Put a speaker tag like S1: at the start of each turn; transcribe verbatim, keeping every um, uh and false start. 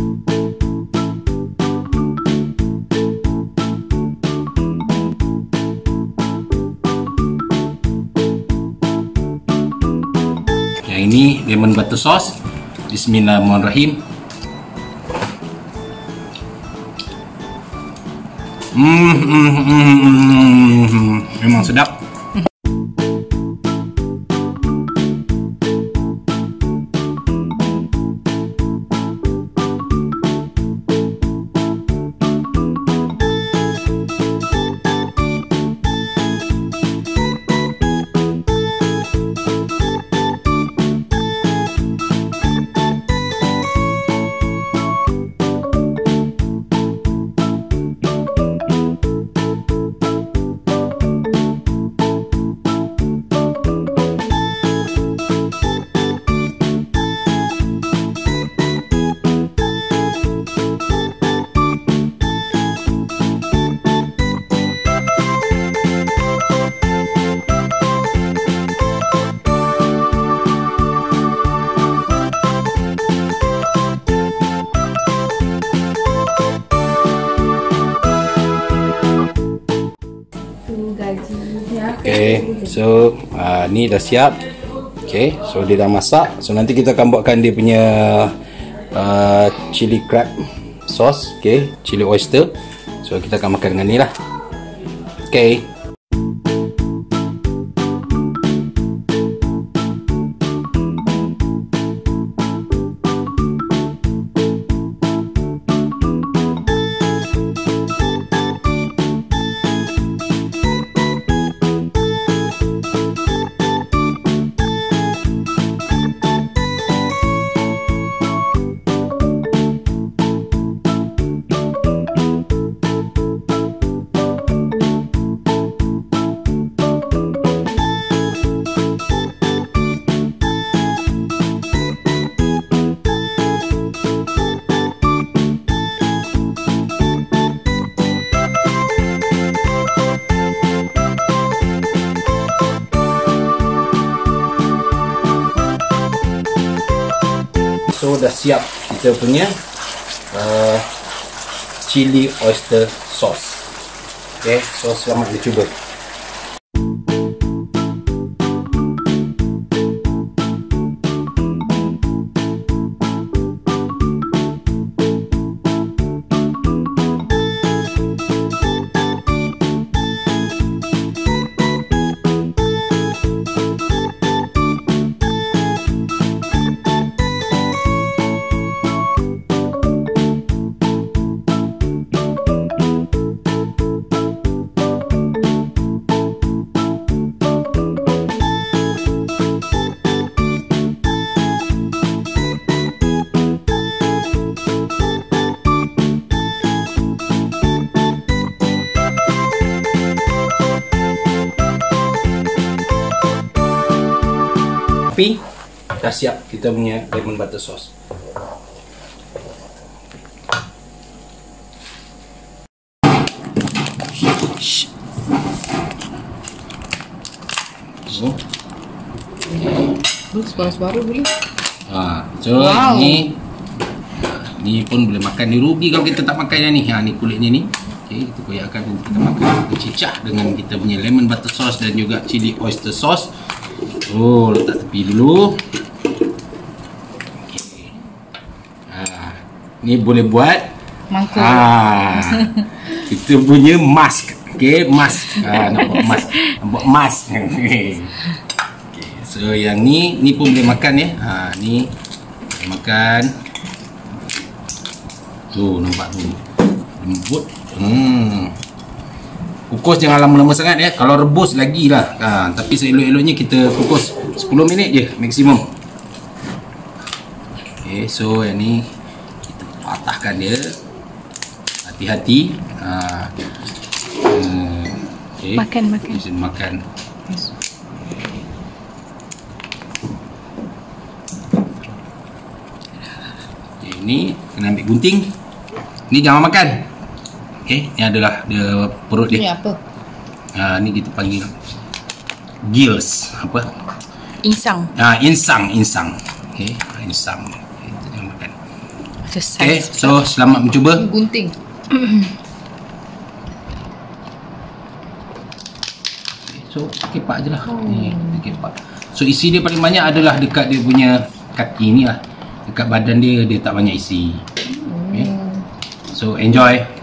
S1: Yang ini lemon butter sauce. Bismillahirrahmanirrahim. Hmm, hmm, hmm, hmm, hmm. Memang sedap. Okay, so uh, ni dah siap. Okay, so dia dah masak. So nanti kita akan buatkan dia punya uh, chili crab sauce. Okay, chili oyster. So kita akan makan dengan ni lah. Okay. So dah siap kita punya uh, chili oyster sauce. Okay, so selamat dicuba. Tapi dah siap kita punya lemon butter sauce. So,
S2: suara-suara boleh.
S1: Ah, so wow. Ni ni pun boleh makan. Ni ruby kalau kita tak makan yang ni. Ha, ni kulitnya ni. Okey, kita koyakkan nanti kita makan. Kita cicah dengan kita punya lemon butter sauce dan juga chili oyster sauce. Oh, letak tepi dulu. Okay. Ha, ni boleh buat
S2: mangkuk.
S1: Ha, kita punya mask. Okay, mask. Ha, nak buat mask. Nak buat mask. Okay. So yang ni, ni pun boleh makan ya. Ha, ni boleh makan. Tu nampak tu. Lembut. Hmm. Kukus jangan lama-lama sangat ya. Kalau rebus lagi lah. Ha, tapi seelok-eloknya kita kukus sepuluh minit je maksimum. Okay, so yang ni kita patahkan dia. Hati-hati. Ha. Okay.
S2: Makan, makan.
S1: Bisa makan.
S2: Yes.
S1: Okay, ni kena ambil gunting. Ni jangan makan. Okay, ni adalah dia perut dia.
S2: Ni apa?
S1: Ha, ni kita panggil gills. Apa?
S2: Insang.
S1: Ha, insang, insang. Okay, insang. Okay, kita jangan makan.
S2: Just
S1: Okay,
S2: size.
S1: so selamat mencuba.
S2: Gunting.
S1: So kepak je lah. Ni kita kepak. So isi dia paling banyak adalah dekat dia punya kaki ni lah. Dekat badan dia dia tak banyak isi. Okay. So enjoy.